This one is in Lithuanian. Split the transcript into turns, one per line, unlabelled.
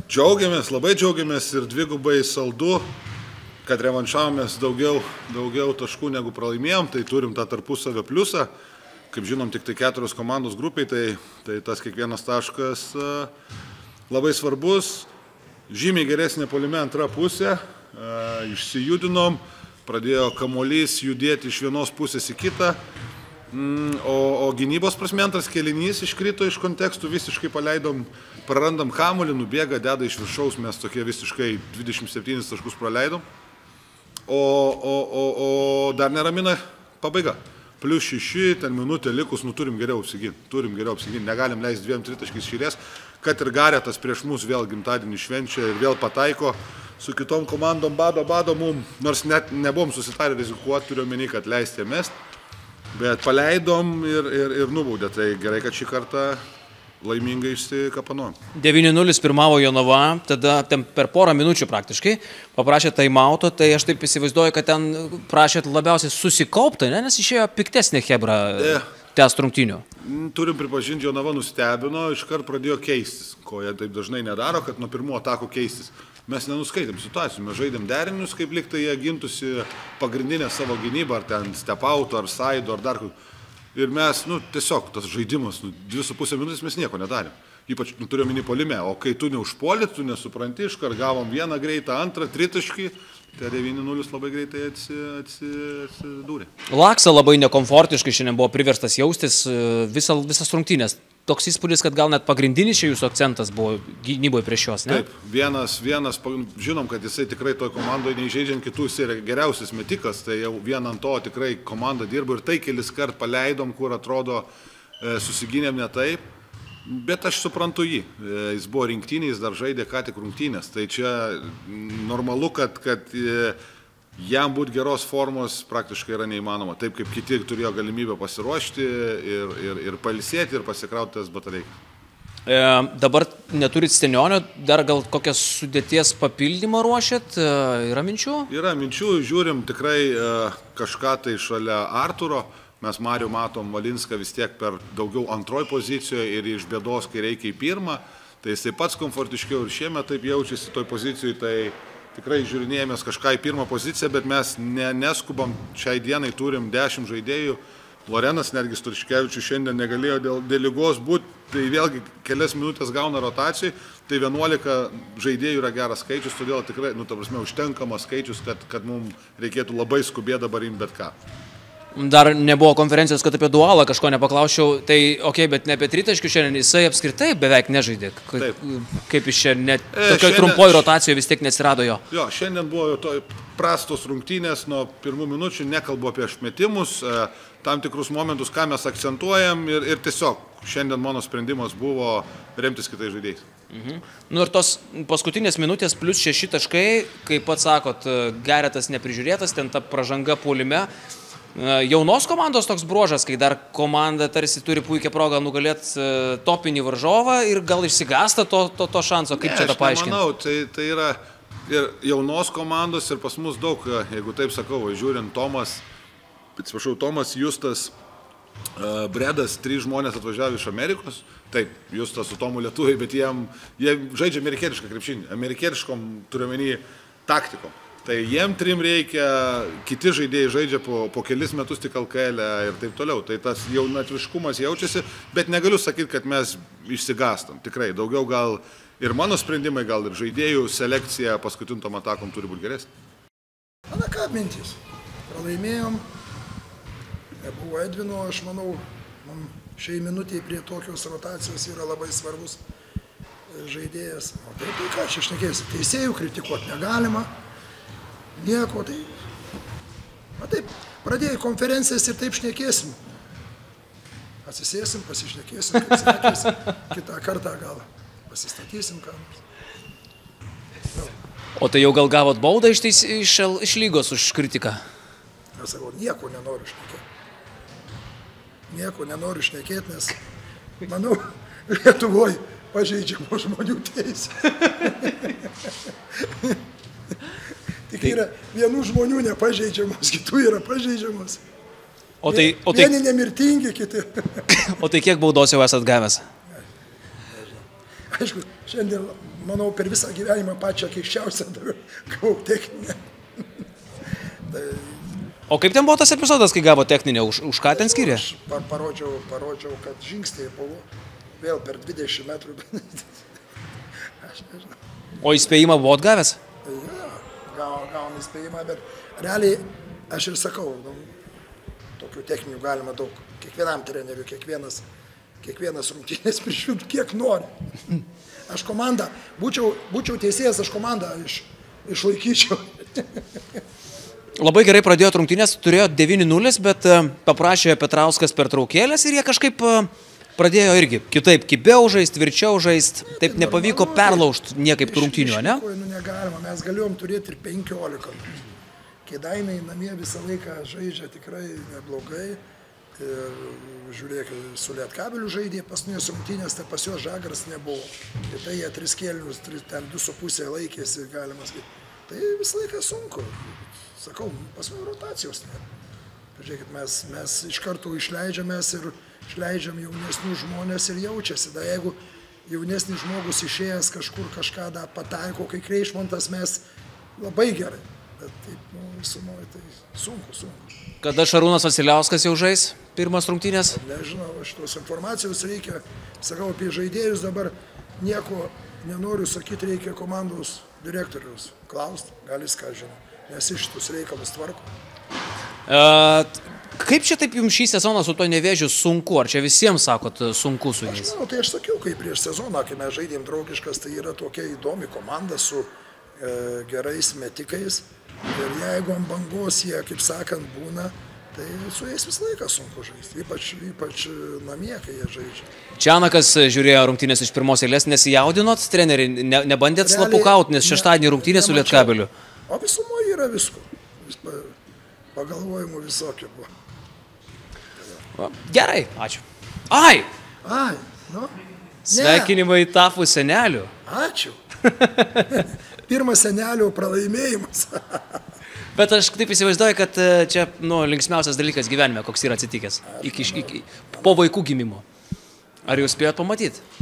Džiaugiamės, labai džiaugiamės ir dvigubai saldu, kad revanšavomės daugiau taškų negu pralaimėjom, tai turim tą tarpusavio pliusą. Kaip žinom, tik tai 4 komandos grupiai, tai tas kiekvienas taškas labai svarbus. Žymiai geresnė puolime antra pusė, išsijudinom, pradėjo kamuolys judėti iš vienos pusės į kitą, o gynybos prasme antras kėlinys iškrito iš kontekstų, visiškai paleidom, prarandam kamuolį, nubėga, deda iš viršaus, mes tokie visiškai 27 taškus praleidom, o dar neramina pabaiga. Plius 6, ten minutė likus, turim geriau apsiginti, negalim leisti 2 tritaškiais širės, kad ir Garetas prieš mus vėl gimtadienį švenčia ir vėl pataiko su kitom komandom, bado mum, nors net nebuvom susitarę rizikuoti, turiu omeny, kad leisti mest, bet paleidom ir nubaudė, tai gerai, kad šį kartą laimingai išsikapanojom.
9-0 pirmavo Jonava, tada per porą minučių praktiškai paprašė taimauto, tai aš taip įsivaizduoju, kad ten prašėt labiausiai susikaupti, nes išėjo piktesnė hebra tęst rungtynių.
Turim pripažinti, Jonava nustebino, iškart pradėjo keistis, ko jie taip dažnai nedaro, kad nuo pirmų atakų keistis. Mes nenuskaitėm situacijų, mes žaidėm derinius, kaip lyg tai jie gintųsi pagrindinę savo gynybą, ar ten stepauto, ar saido, ar dar. Ir mes, tiesiog tas žaidimas, 2,5 minutės mes nieko nedarėm. Ypač turiu omeny puolime, o kai tu neužpuoli, tu nesupranti, iškart gavom vieną greitą, antrą, tritaškį, tai 9-0 labai greitai atsidūrė.
Laksa labai nekomfortiškai šiandien buvo priverstas jaustis visas rungtynės. Toks įspūdis, kad gal net pagrindinis čia jūsų akcentas buvo gynyboje prieš juos, ne?
Taip, vienas, žinom, kad jisai tikrai toj komandoje neįžeidžiant kitų, jisai yra geriausias metikas, tai jau vien ant to tikrai komanda dirbo ir tai kelis kart paleidom, kur atrodo susigynėm ne taip, bet aš suprantu jį. Jis buvo rinktinė, jis dar žaidė ką tik rungtynės, tai čia normalu, kad jam būti geros formos praktiškai yra neįmanoma. Taip kaip kiti turėjo galimybę pasiruošti ir pailsėti ir pasikrauti tas batareikas.
Dabar neturit Stenionio, dar gal kokias sudėties papildymą ruošėt? Yra minčių?
Yra minčių, žiūrim tikrai kažką tai šalia Arturo. Mes Marių matom Valinską vis tiek per daugiau antroj pozicijoje ir iš bėdos, kai reikia į pirmą. Tai jisai pats komfortiškiau ir šiemet taip jaučiasi toj pozicijoje, tai tikrai žiūrinėjomės kažką į pirmą poziciją, bet mes neskubam, šiai dienai turim 10 žaidėjų, Lorenas netgi Sturčkevičius šiandien negalėjo dėl ligos būti, tai vėlgi kelias minutės gauna rotacijai, tai 11 žaidėjų yra geras skaičius, todėl tikrai, užtenkamas skaičius, kad mums reikėtų labai skubėti dabar imti bet ką.
Dar nebuvo konferencijos, kad apie dualą kažko nepaklausčiau, tai bet ne apie tritaškių šiandien, jisai apskritai beveik nežaidė. Kaip iš čia, net tokioj trumpoj rotacijoje vis tiek nesirado jo.
Jo, šiandien buvo prastos rungtynės nuo pirmų minučių, nekalbu apie išmetimus, tam tikrus momentus, ką mes akcentuojam ir tiesiog šiandien mano sprendimas buvo remtis kitais žaidėjais.
Ir tos paskutinės minutės plus 6 taškai, kaip pats sakot, Garetas neprižiūrėtas, ten ta pražanga puolime. Jaunos komandos toks bruožas, kai dar komanda tarsi turi puikią progą nugalėti topinį varžovą ir gal išsigąsta to šanso, kaip čia tą paaiškinti?
Aš nemanau, tai yra ir jaunos komandos ir pas mus daug, jeigu taip sakau, žiūrint Tomas, Justas, Bredas, 3 žmonės atvažiavo iš Amerikos, taip, Justas su Tomu lietuviai, bet jie žaidžia amerikietišką krepšinį, amerikietiškom turiuomenį taktikom. Tai jiem 3 reikia, kiti žaidėjai žaidžia po kelis metus tik LKL ir taip toliau. Tai tas jaunatviškumas jaučiasi, bet negaliu sakyti, kad mes išsigastam. Tikrai, daugiau gal ir mano sprendimai, gal ir žaidėjų selekcija paskutintom atakom turi būti geresnė.
Na ką mintis? Pralaimėjom, nebuvo Edvino, aš manau, šiai minutiai prie tokios rotacijos yra labai svarbus žaidėjas. O tai ką čia šnekėsi? Teisėjų kritikuoti negalima. Nieko, tai... Taip, pradėjai konferencijas ir taip šnekėsim. Atsisėsim, pasišnekėsim, kaip šnekėsim. Kitą kartą gal pasistatysim ką nors.
O tai jau gal gavot baudą iš lygos už kritiką?
Aš sakau, nieko nenoriu šnekėti. Nieko nenoriu šnekėti, nes, manau, Lietuvoje pažeidžiamo žmonių teisės. Tik yra vienų žmonių nepažeidžiamos, kitų yra pažeidžiamos. Vieni nemirtingi, kiti.
O tai kiek baudos jau esat gavęs?
Aišku, šiandien, manau, per visą gyvenimą pačią keisčiausią gavau techninę.
O kaip ten buvo tas epizodas, kai gavo techninę? Už ką ten skyrė?
Aš parodžiau, kad žingsniai buvo vėl per 20 metrų. Aš nežinau.
O įspėjimą buvot gavęs?
Ja, gavom įspėjimą, bet realiai aš ir sakau, tokių techninių galima daug. Kiekvienam treneriui, kiekvienas rungtynės prižiūrėt, kiek nori. Aš komandą, būčiau teisėjas, aš komandą išlaikyčiau.
Labai gerai pradėjo rungtynės, turėjo 9-0, bet paprašė Petrauskas pertraukėlės ir jie kažkaip pradėjo irgi kitaip, kibiau žaist, tvirčiau žaist, taip nepavyko perlaužti niekaip rungtynių, ne?
Negalima, mes galėjom turėti ir 15. Kėdainiai namie visą laiką žaidžia tikrai neblogai. Ir žiūrėk, su Lietkabeliu žaidė paskutinės rungtynės, tai pas juos Žagaras nebuvo. Ir tai jie 3 kėlinius, ten 2,5 laikėsi, galima sakyti. Tai visą laiką sunku. Sakau, pas mane rotacijos nėra. Žiūrėkit, mes iš karto išleidžiamės ir išleidžiam jaunesnių žmonės ir jaučiasi. Da, jeigu jaunesnis žmogus išėjęs kažkur kažką pataiko, kai Kreišmontas, mes labai gerai. Bet taip, visumoje tai sunku.
Kada Šarūnas Vasiliauskas jau žais pirmas rungtynės?
Nežinau, šitos informacijos reikia, sakau, apie žaidėjus dabar nieko nenoriu sakyti, reikia komandos direktoriaus klausti, gal jis ką žino, nes šitus reikalus tvarko.
Kaip čia taip jums šį sezoną su to Nevėžiu sunku, ar čia visiems sakot sunku su jais?
Aš manau, tai aš sakiau, kai prieš sezoną, kai mes žaidėm draugiškas, tai yra tokia įdomi komanda su gerais metikais. Ir jeigu ant bangos jie, kaip sakant, būna, tai su jais visą laiką sunku žaisti, ypač namie, kai jie žaidžia.
Čianakas žiūrėjo rungtynės iš pirmos eilės, nesijaudinot, treneri, nebandėt slapukaut, nes šeštadienį rungtynės su Lietkabeliu.
O visumoje yra visko, pagalvojimų visokio buvo.
Gerai, ačiū. Ai,
nu?
sveikinimai tapų senelių.
Ačiū. Pirmas senelio pralaimėjimas.
Bet aš taip įsivaizduoju, kad čia linksmiausias dalykas gyvenime, koks yra atsitikęs po vaikų gimimo. Ar jūs spėjot pamatyti?